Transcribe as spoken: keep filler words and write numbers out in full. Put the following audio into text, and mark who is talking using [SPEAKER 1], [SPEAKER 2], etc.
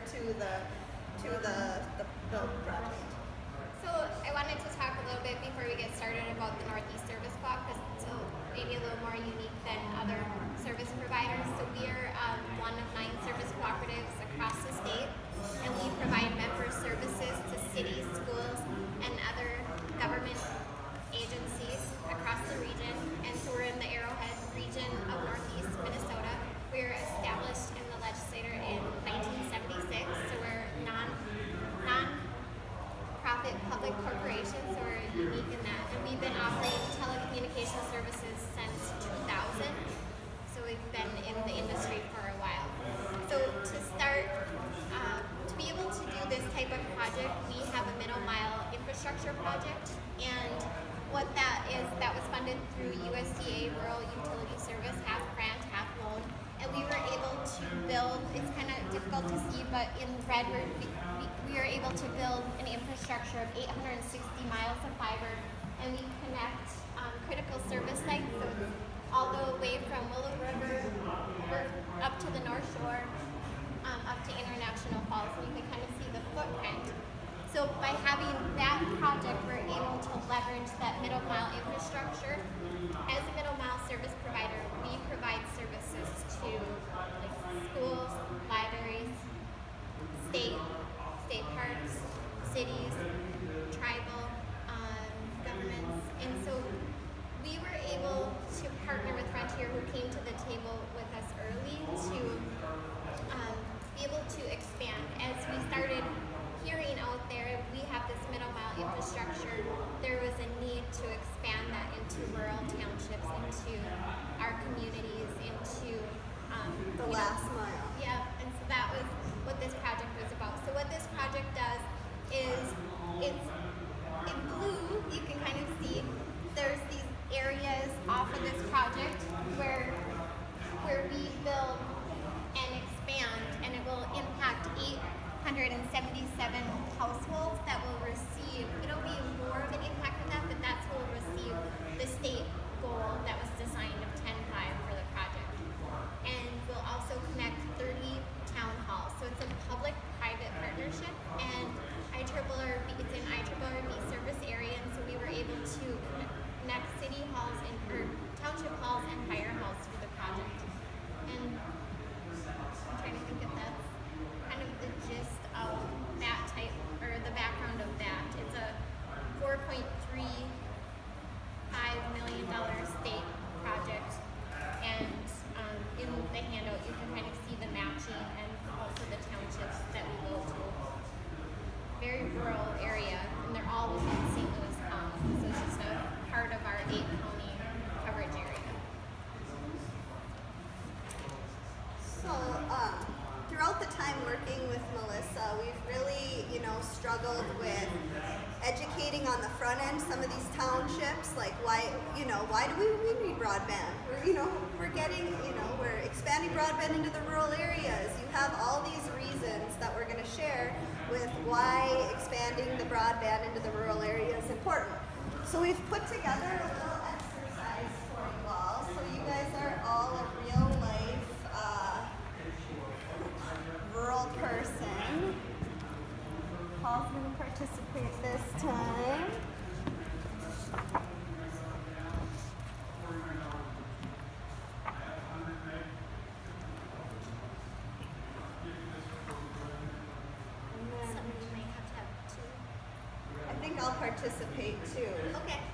[SPEAKER 1] to the to the, the build project.
[SPEAKER 2] So I wanted to talk a little bit before we get started about the Northeast Service Block, because it's a, maybe a little more unique than other service providers. So we are um, one of nine service cooperatives across the state, and we provide member services to cities, schools, and other government agencies across the region. And so we're in the Arrowhead region of Northeast Minnesota. We were established in the legislature in nineteen seventy-six, so we're non non profit public corporation, so we're unique in that. And we've been offering telecommunication services since two thousand, so we've been in the industry for a while. So to start, uh, to be able to do this type of project, we have a middle mile infrastructure project, and what that is, that was funded through U S D A Rural Utility Service, half grant, half loan, and we were able to build, it's kind of difficult to see, but in red we, we, we were able to build an infrastructure of eight hundred sixty miles of fiber, and we connect um, critical service sites, so it's all the way from Willow River up to the North Shore, um, up to International Falls, and you can kind of see the footprint. So by having that project, we're able to leverage that middle mile infrastructure. As a middle mile service provider, we provide services to like schools, libraries, state, state parks, cities, tribal um, governments. And so we were able to partner with Frontier, who came to the table with us early, to um, be able to expand. As we started hearing out there, we have this middle mile infrastructure, there was a need to expand that into rural townships, into our communities, into um,
[SPEAKER 1] The last know, mile.
[SPEAKER 2] Yeah, and so that was what this project was about. So what this project does is, it's in blue, you can kind of see there's these areas off of this project where where we build and expand, and it will impact eight hundred seventy-seven households that will receive, it'll be more of an impact of that, but that's who will receive the state goal that was designed of ten five for the project. And we'll also connect thirty town halls. So it's a public-private partnership, and I triple R B, it's in I triple R B service area, and so we were able to connect city halls and or township halls and fire halls for the project. And I'm trying to think if that's kind of the gist of that type, or the background of that. It's a four point three five million dollars state project, and um, in the handout you can kind of see the matching and also the townships that we go to. Very rural area, and they're all within Saint Louis County, so it's just a part of our eight county coverage area.
[SPEAKER 1] So, um, throughout the time working with Melissa, we've really, you know, struggled with educating on the front end some of these townships, like why, you know, why do we, we need broadband? We're, you know, we're getting, you know, we're expanding broadband into the rural areas. You have all these reasons that we're going to share with why expanding the broadband into the rural area is important. So we've put together a little exercise for you all, so you guys are all a real life uh, rural person. Paul's going to participate this time.
[SPEAKER 2] Somebody might have to have two.
[SPEAKER 1] I think I'll participate too.
[SPEAKER 2] Okay.